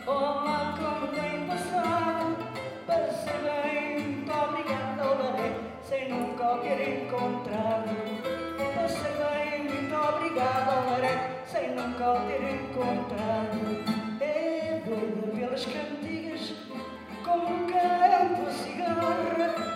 Olá, como tem passado? Passei bem, muito obrigado, Olaré, sem nunca o ter encontrado. Passei bem, muito obrigado, Olaré, sem nunca o ter encontrado. É doida pelas cantigas, como no campo a cigarra,